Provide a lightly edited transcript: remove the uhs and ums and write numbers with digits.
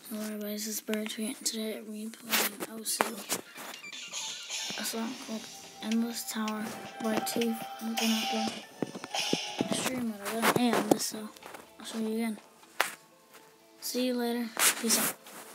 Hello everybody, this is Birdtree, and today we're playing OC, a song called Endless Tower by Teeth. I'm gonna have to stream it. I got an A on this, so I'll show you again. See you later. Peace out.